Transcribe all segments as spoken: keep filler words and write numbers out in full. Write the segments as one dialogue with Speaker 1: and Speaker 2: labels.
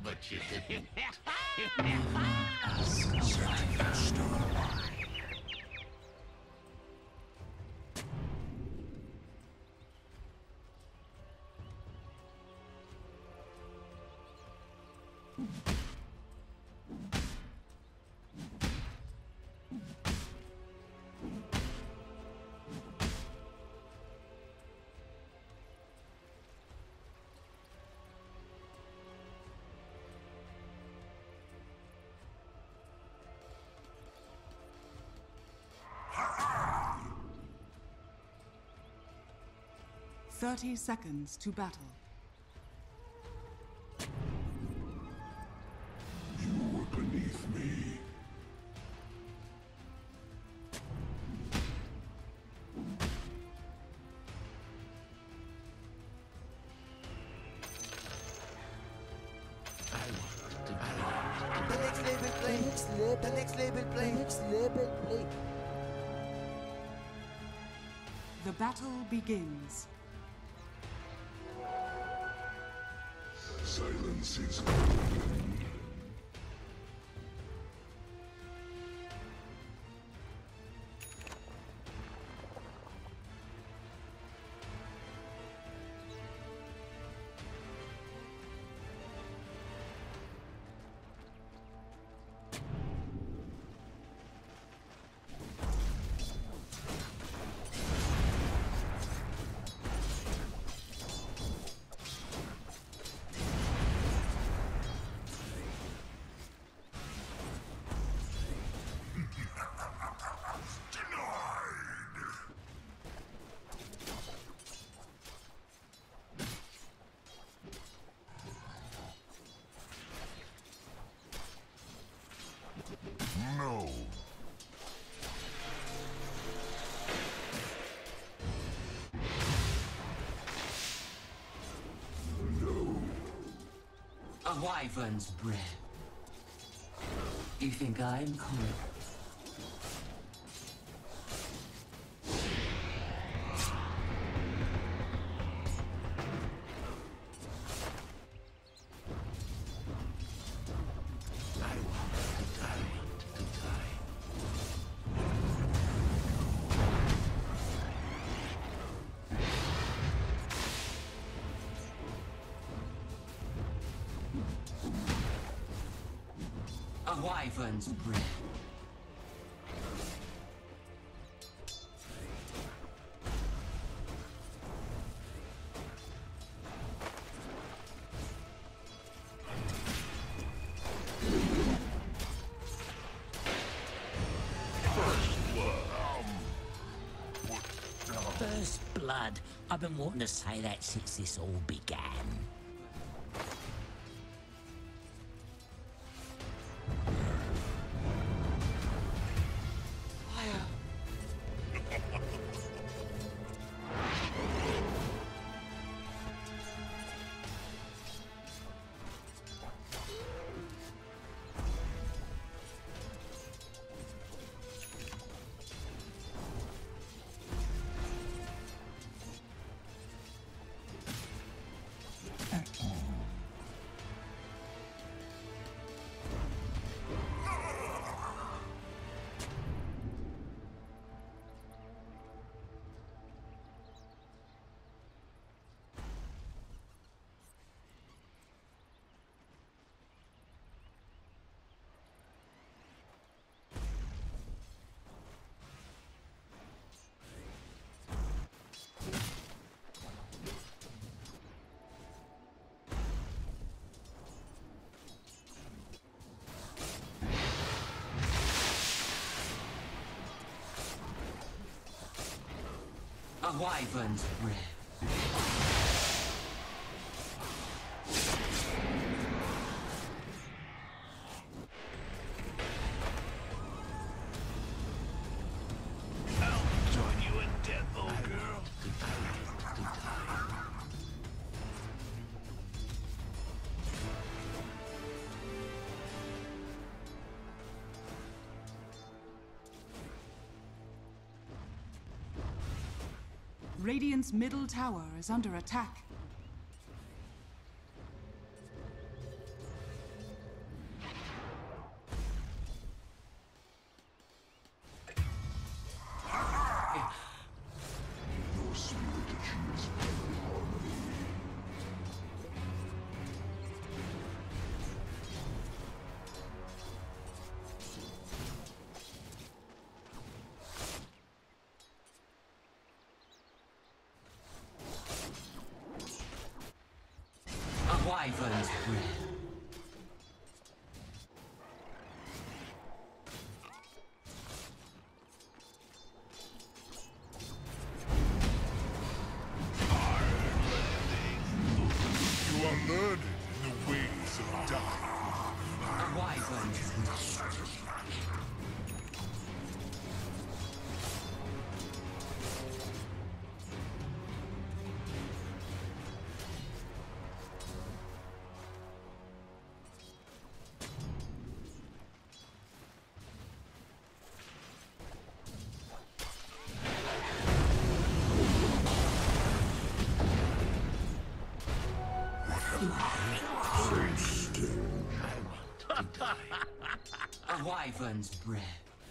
Speaker 1: But you didn't.
Speaker 2: Thirty seconds to battle.
Speaker 3: You were beneath me.
Speaker 4: The next label play. The next label. The next label play. The next label play.
Speaker 2: The battle begins.
Speaker 3: Silence is golden. No. No.
Speaker 5: A wyvern's breath. You think I'm cold? A wyvern's breath.
Speaker 6: First blood. I've been wanting to say that since this all began.
Speaker 5: A wyvern's breath.
Speaker 1: I'll join you in death, old girl.
Speaker 2: Radiant's middle tower is under attack.
Speaker 5: wyvern's breath.
Speaker 3: You are learned in the ways of dying.
Speaker 5: A wyvern's breath. A wyvern's breath.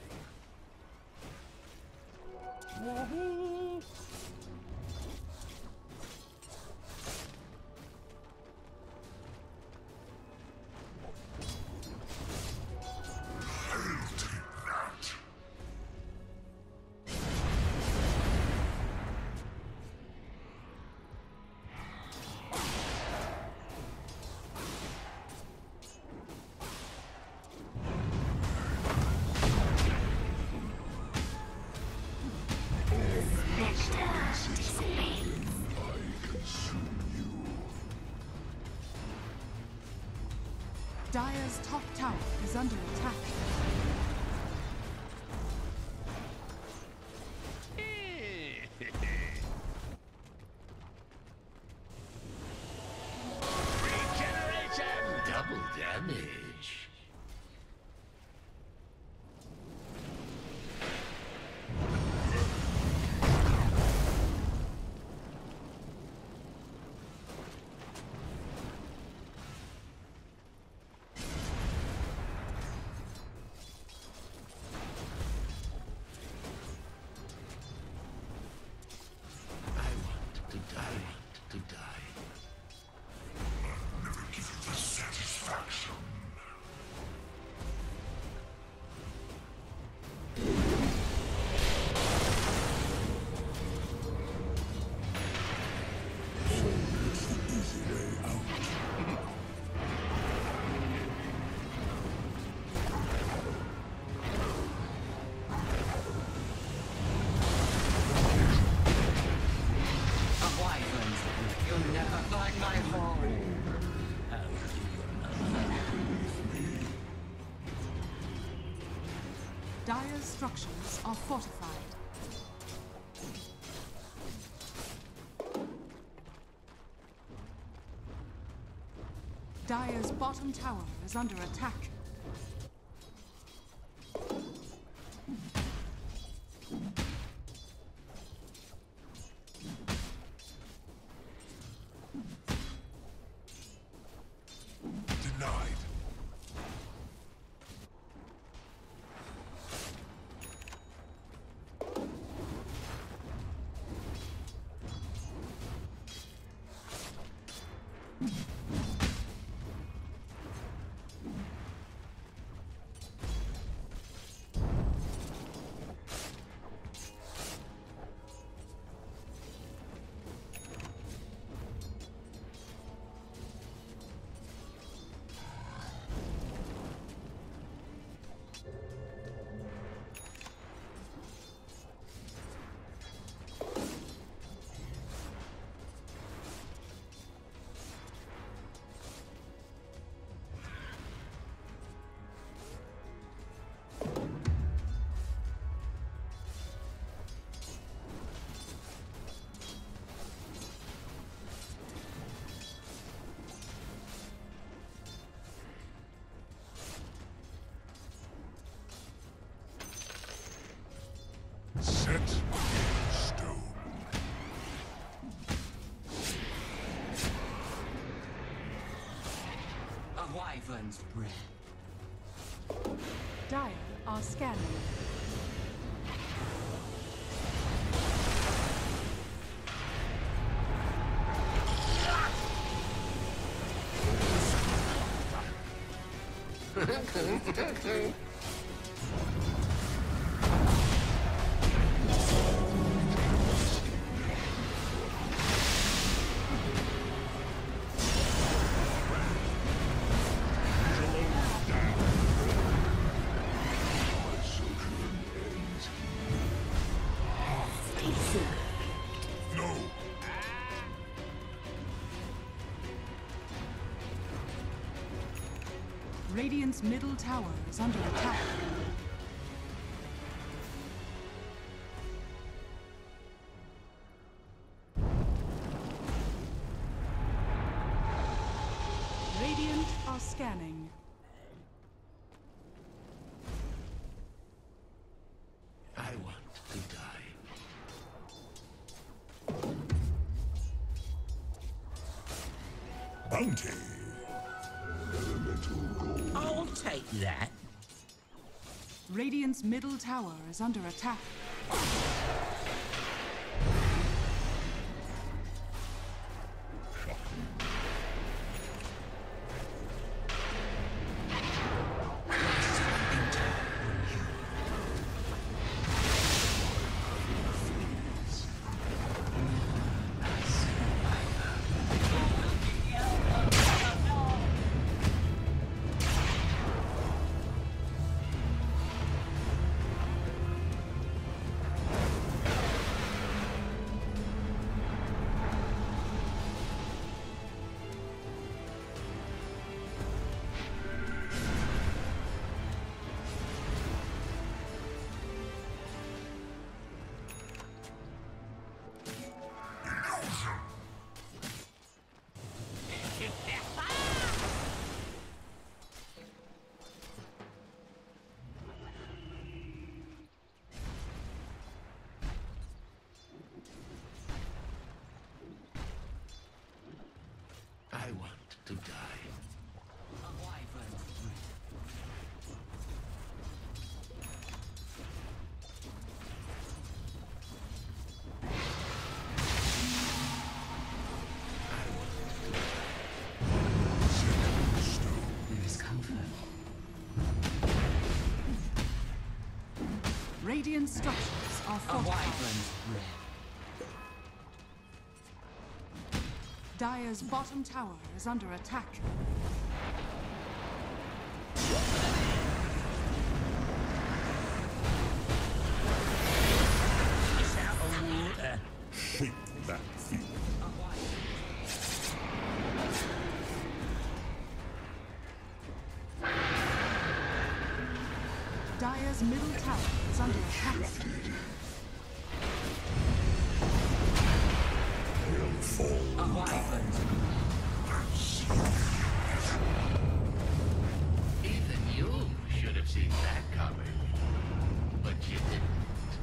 Speaker 2: Dire's top tower is under attack.
Speaker 1: Regeneration! Double damage. To die, to die.
Speaker 3: I'll never give you the satisfaction.
Speaker 5: A wyvern's breath. You'll never find my home.
Speaker 2: Dire's structures are fortified. Dire's bottom tower is under attack.
Speaker 3: Denied. Set in stone.
Speaker 5: A wyvern's breath.
Speaker 2: Dire are scanning. Radiant's middle tower is under attack. Radiant are scanning.
Speaker 1: I want to die.
Speaker 3: Bounty.
Speaker 6: I'll take that.
Speaker 2: Radiant's middle tower is under attack.
Speaker 1: I want to die.
Speaker 5: There is comfort.
Speaker 2: Radiant structures are
Speaker 5: A
Speaker 2: fortified.
Speaker 5: wyvern's breath.
Speaker 2: Dire's bottom tower is under attack.
Speaker 6: It's out of water.
Speaker 3: Hate that feeling.
Speaker 2: Dire's middle tower is under attack.
Speaker 5: A wyvern's
Speaker 1: Even you should have seen that coming. But you didn't.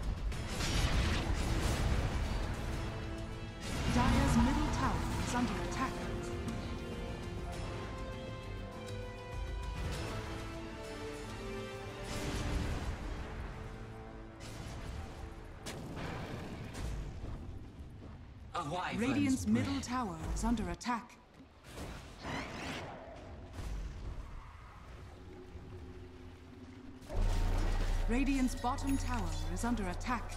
Speaker 2: Dire's middle tower is under attack.
Speaker 5: A wyvern's
Speaker 2: Radiant's
Speaker 5: breath.
Speaker 2: middle tower is under attack. Radiant's bottom tower is under attack.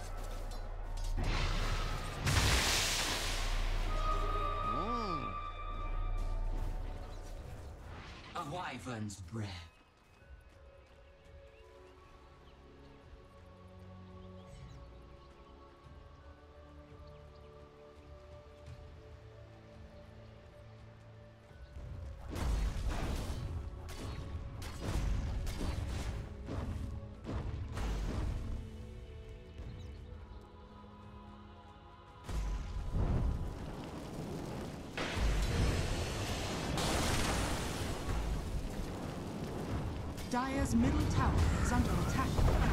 Speaker 5: A wyvern's breath.
Speaker 2: Dire's middle tower is under attack.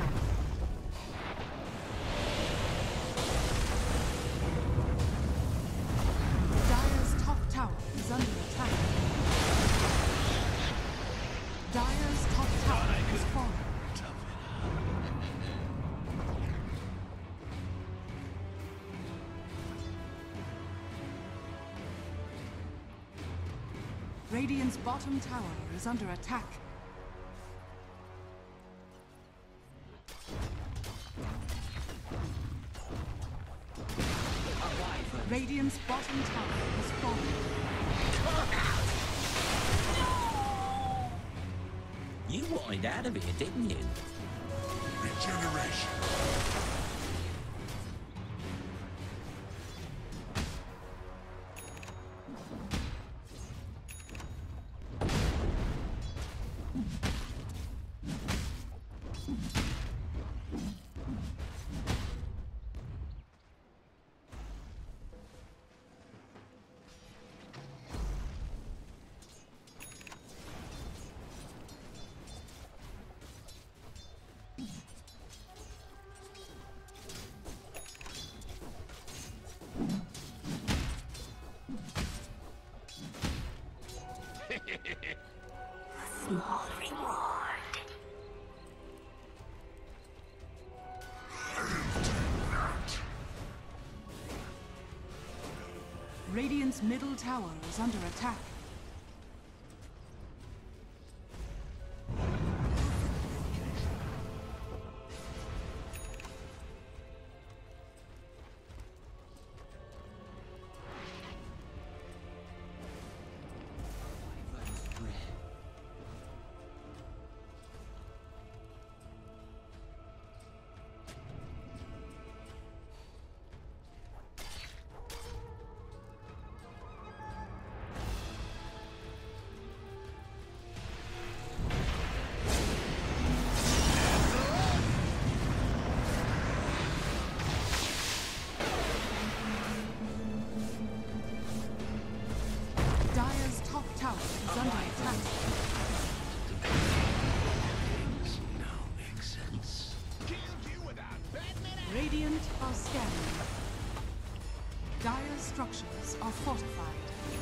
Speaker 2: Dire's top tower is under attack. Dire's top tower is falling. Radiant's bottom tower is under attack. Radiant's bottom tower is falling.
Speaker 6: You wanted out of here, didn't you?
Speaker 3: Regeneration.
Speaker 7: Small reward.
Speaker 2: Radiant's middle tower is under attack. Dire's top tower is under attack.
Speaker 1: Now makes sense.
Speaker 2: Radiant are scanning. Dire's structures are fortified.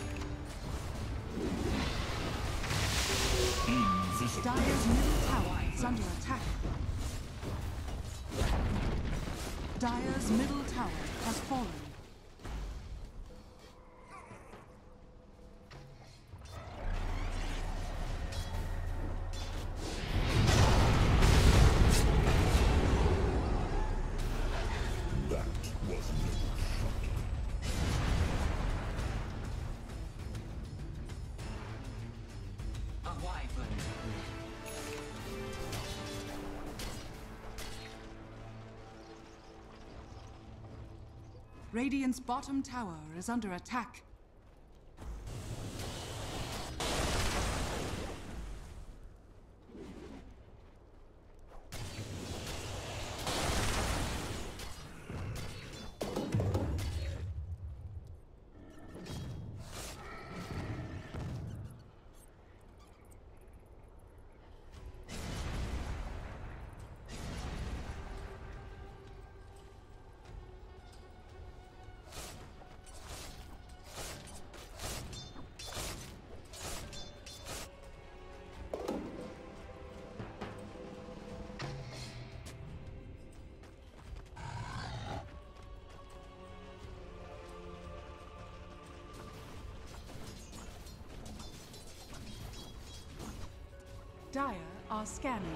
Speaker 2: Dire's middle tower is under attack. Dire's middle tower has fallen.
Speaker 5: A wyvern's
Speaker 2: Radiant's bottom tower is under attack. Dire are scanning.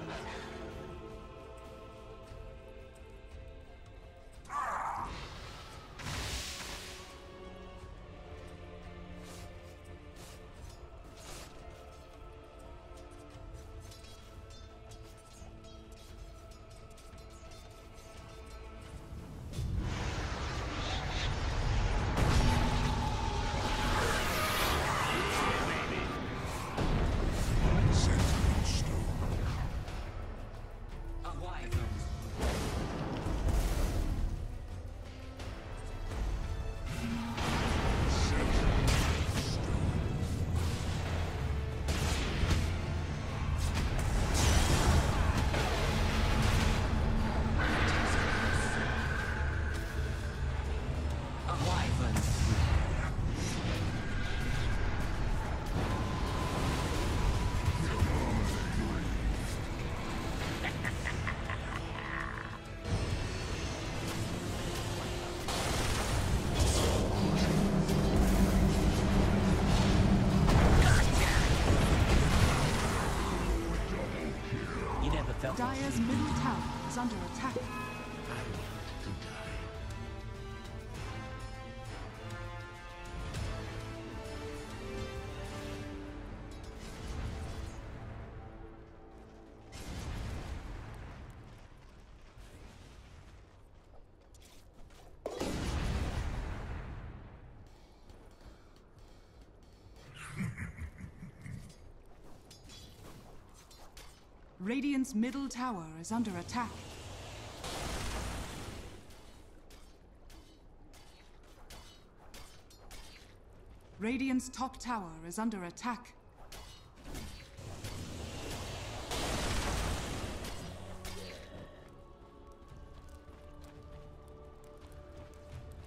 Speaker 2: Dire's middle tower is under attack. Radiant's middle tower is under attack. Radiant's top tower is under attack.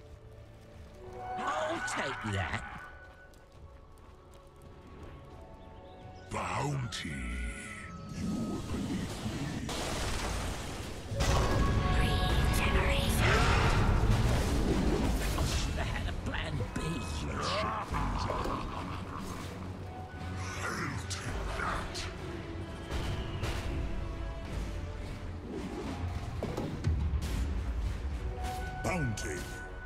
Speaker 6: I'll take that.
Speaker 3: bounty. You were beneath me.
Speaker 7: Regeneration.
Speaker 6: I should have had a plan B.
Speaker 3: Let's shake things up. I'll take that. Bounty.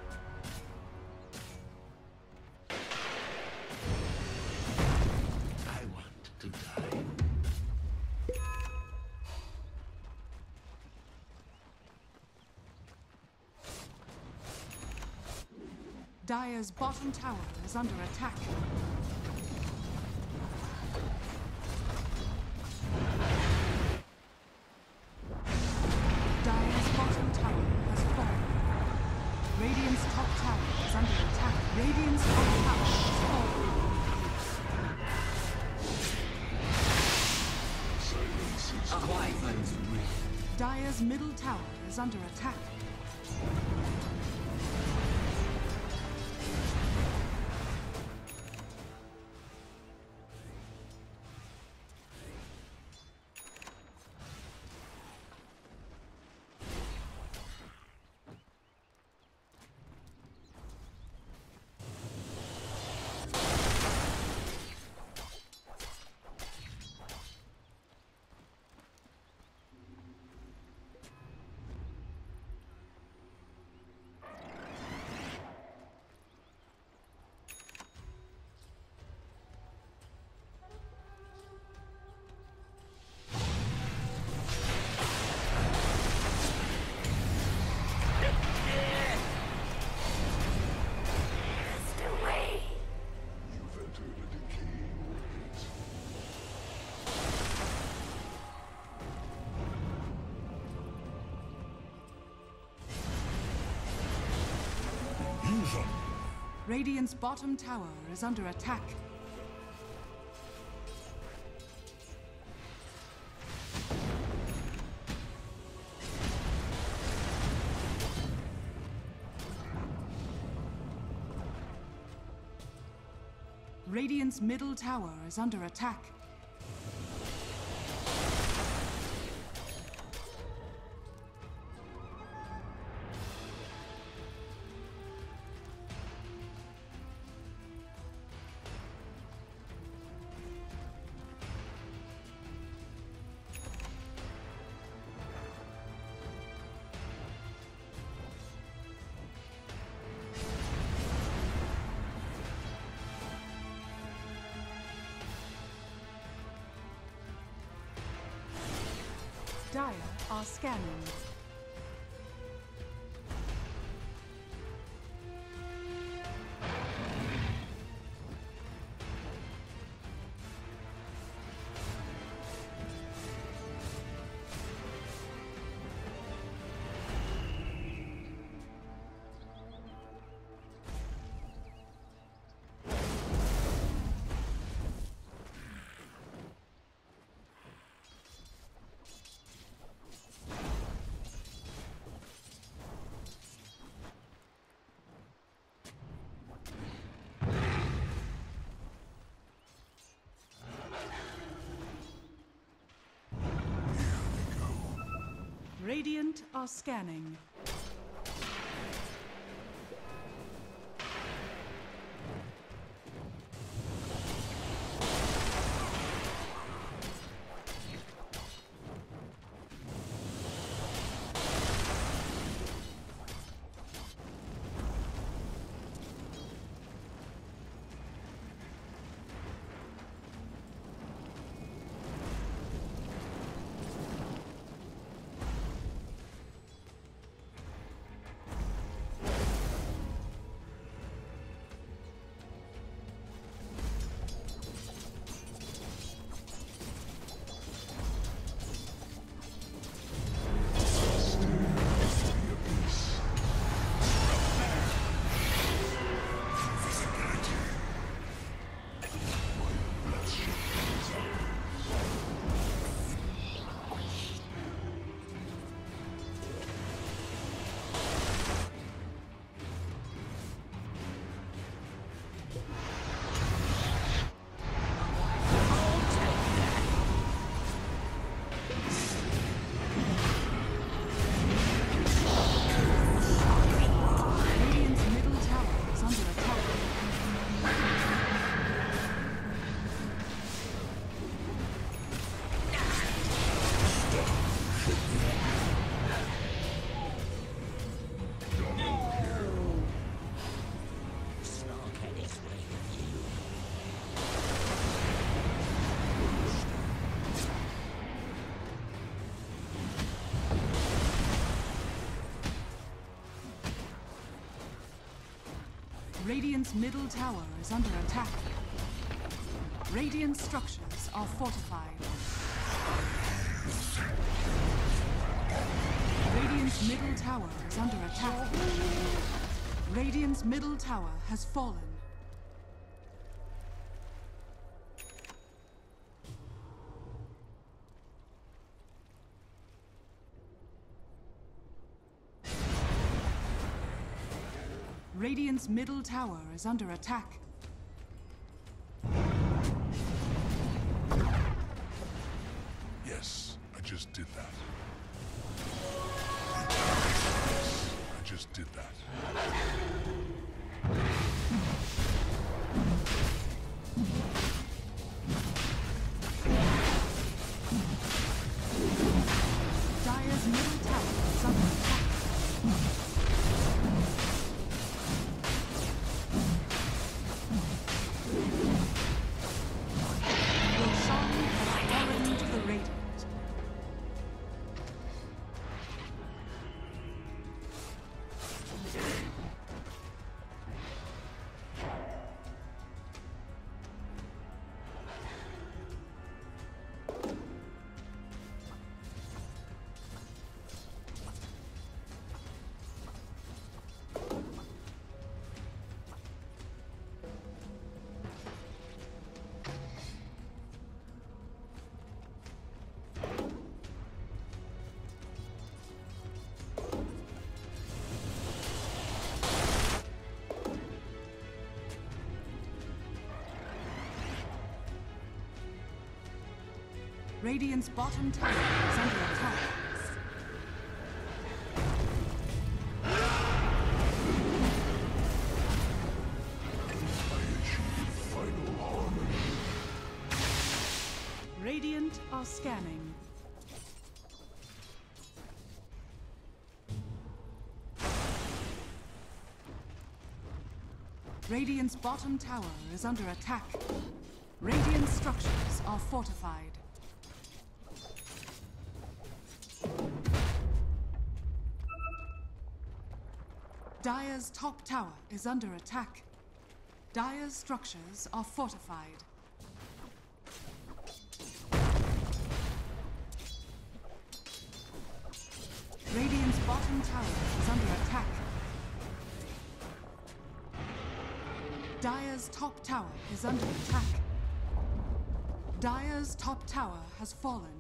Speaker 1: I want to die.
Speaker 2: Dire's bottom tower is under attack. Dire's bottom tower has fallen. Radiant's top tower is under attack. Radiant's top tower has fallen.
Speaker 5: A wyvern's wrath.
Speaker 2: Dire's middle tower is under attack.
Speaker 3: You've entered a decaying orbit. Use them.
Speaker 2: Radiant's bottom tower is under attack. Radiant's middle tower is under attack. Dire are scanning. Radiant are scanning. Radiant's middle tower is under attack. Radiant structures are fortified. Radiant's middle tower is under attack. Radiant's middle tower has fallen. Radiant's middle tower is under attack.
Speaker 3: Yes, I just did that. Yes, I just did that.
Speaker 2: Dire's middle tower is under attack. Roshan has fallen to the Radiant. Radiant's bottom tower is under attack. Radiant are scanning. Radiant's bottom tower is under attack. Radiant structures are fortified. Dire's top tower is under attack. Dire's structures are fortified. Radiant's bottom tower is under attack. Dire's top tower is under attack. Dire's top tower has fallen.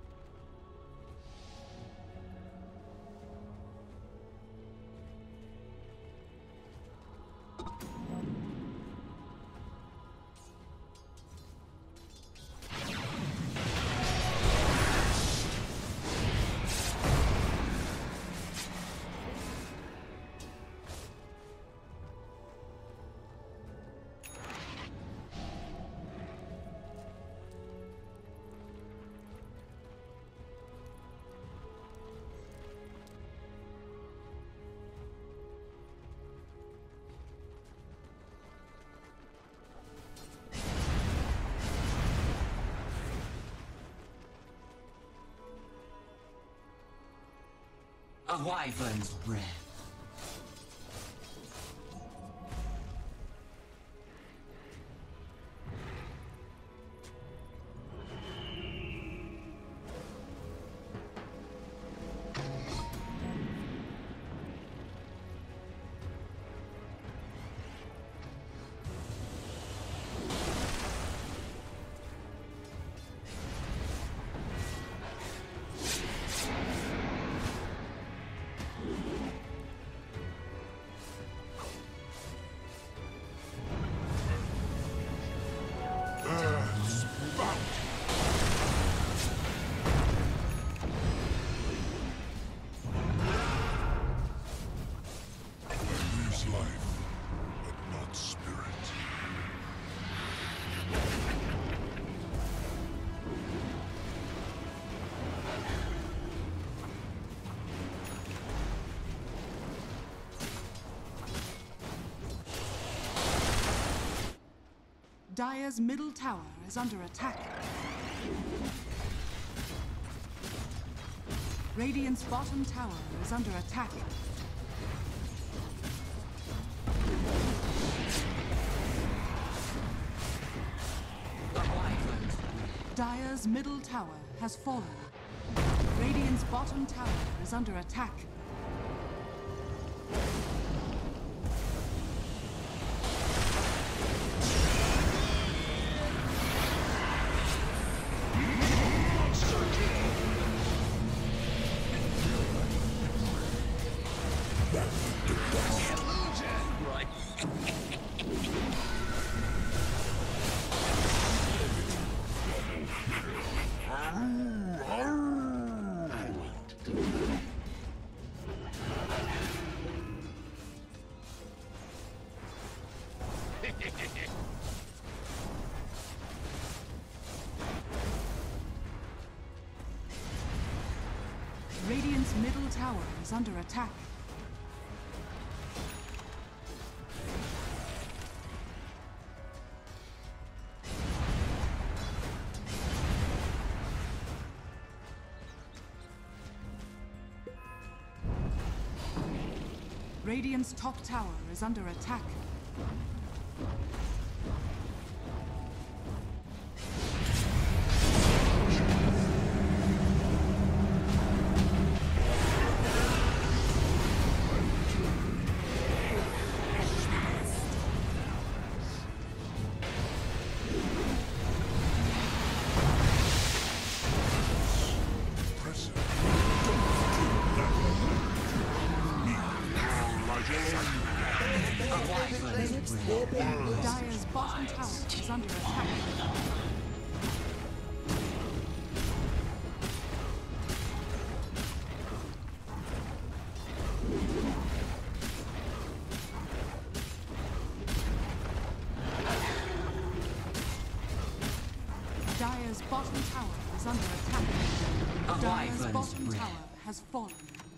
Speaker 5: A wyvern's breath.
Speaker 2: Dire's middle tower is under attack. Radiant's bottom tower is under attack. Dire's middle tower has fallen. Radiant's bottom tower is under attack. Radiant's middle tower is under attack. Radiant's top tower is under attack. Dire's bottom tower is under attack. Dire's bottom tower is under attack. Dire's bottom tower has fallen.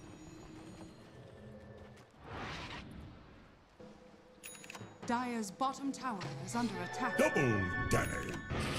Speaker 2: Dire's bottom tower is under attack.
Speaker 3: Double damage.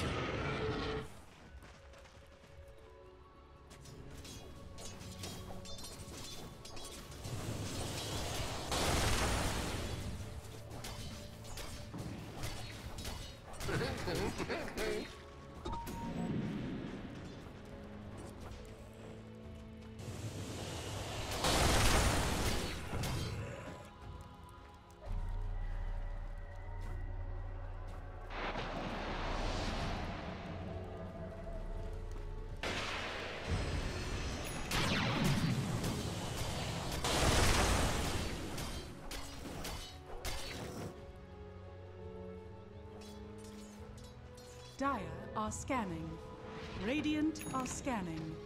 Speaker 2: Dire are scanning. Radiant are scanning.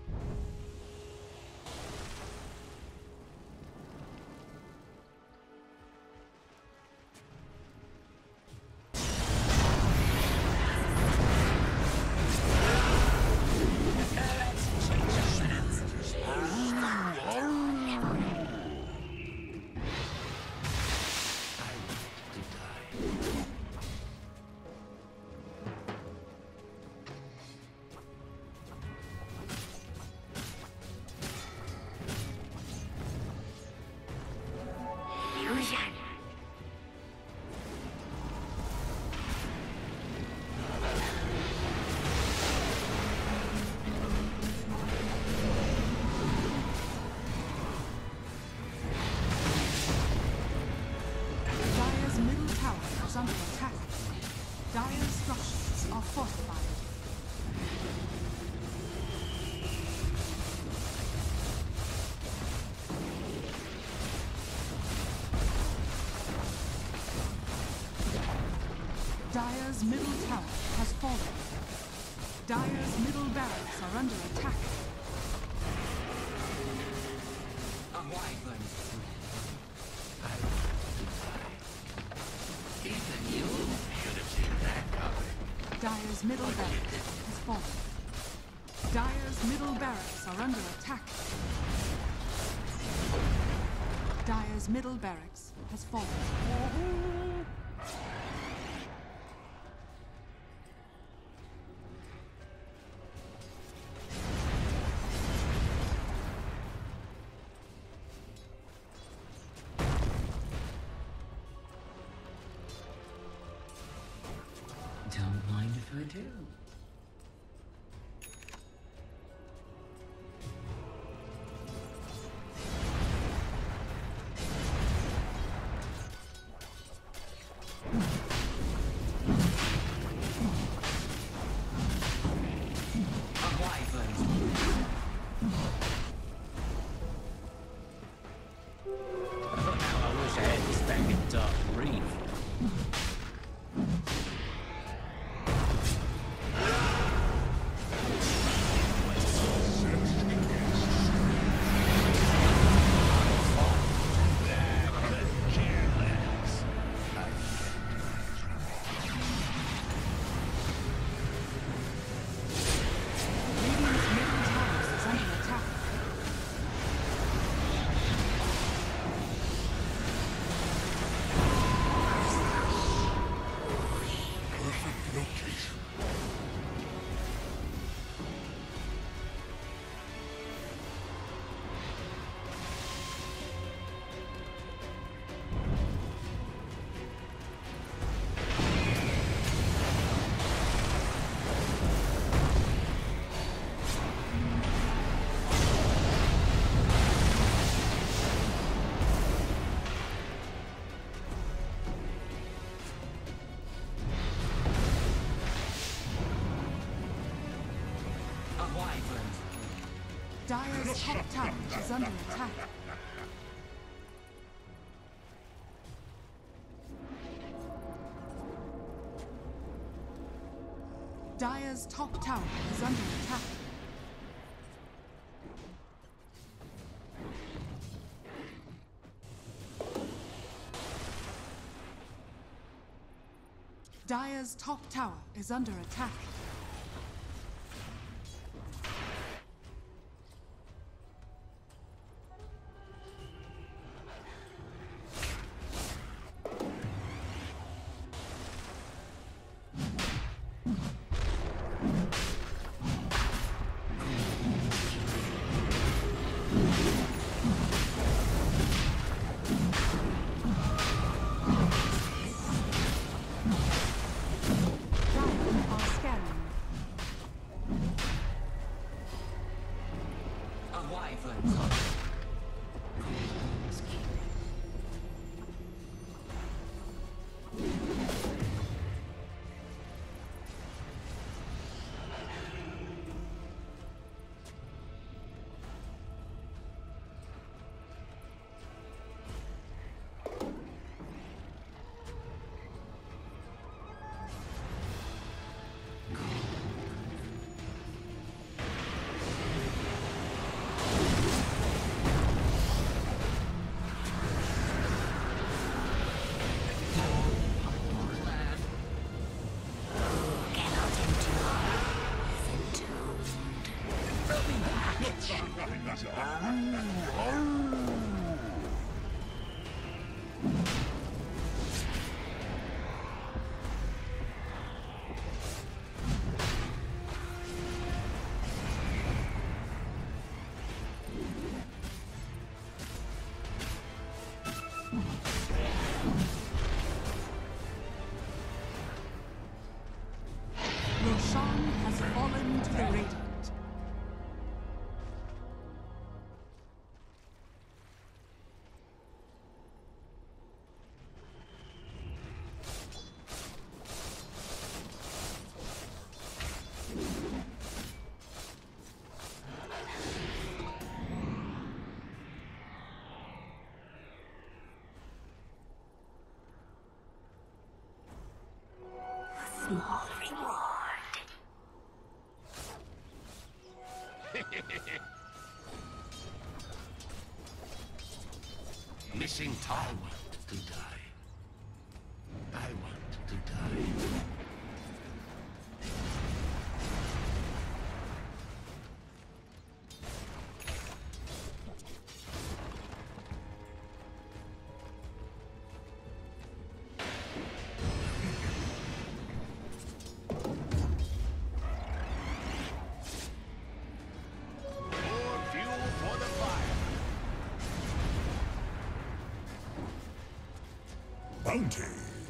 Speaker 2: Under attack. Dire's structures are fortified. Dire's middle tower has fallen. Dire's middle barracks are under attack.
Speaker 5: A wyvern.
Speaker 1: Even you should have seen that coming.
Speaker 2: Dire's middle barracks has fallen. Dire's middle barracks are under attack. Dire's middle barracks has fallen.
Speaker 5: Don't mind if I do.
Speaker 2: Dire's top tower is under attack. Dire's top tower is under attack. Dire's top tower is under attack. Roshan has fallen to the Radiant.
Speaker 7: Small reward.
Speaker 1: Missing time. I want to die. I want to die.
Speaker 3: Bounty.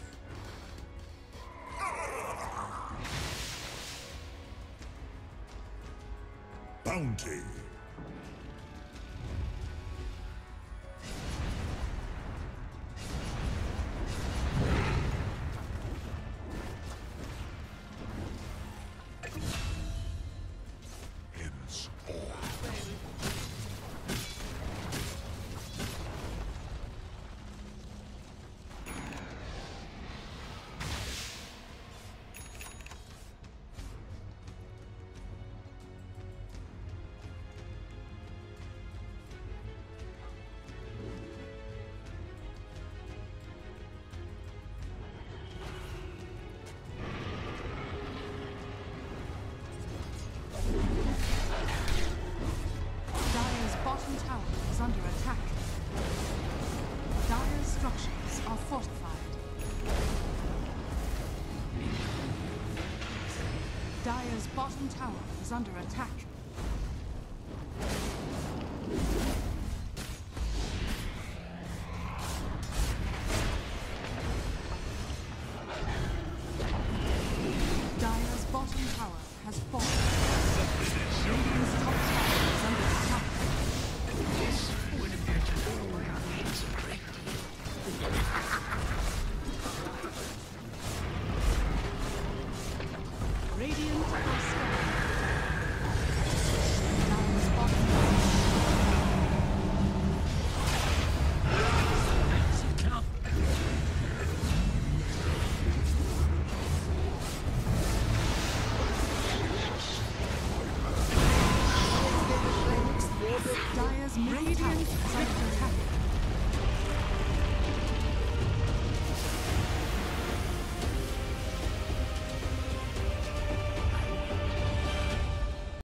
Speaker 3: Bounty. Ends all.
Speaker 2: Tower is under attack. Dire's structures are fortified. Dire's bottom tower is under attack.